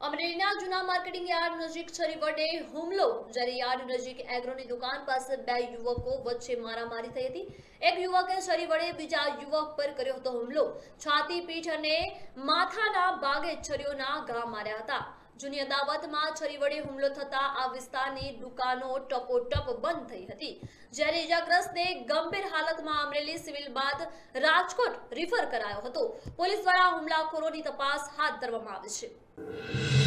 અમરેલીના જૂના marketing yard નજીક છરી વડે હુમલો। જ્યારે યાર્ડ નજીક એગ્રોની દુકાન પાસે બે યુવકો વચ્ચે મારામારી થઈ હતી। એક યુવકે છરી વડે બીજા યુવક પર કર્યો હતો હુમલો। છાતી, પીઠ અને માથાના ભાગે છરીઓના ઘા માર્યા હતા। જૂની અદાવતમાં છરી વડે હુમલો થતા આ વિસ્તારની દુકાનો ટપોટપ બંધ થઈ હતી। જ્યારે ઇજાગ્રસ્તને ગંભીર હાલતમાં અમરેલી સિવિલ બાદ રાજકોટ રિફર કરાયો હતો। પોલીસ દ્વારા હુમલાખોરોની તપાસ હાથ ધરવામાં આવી છે।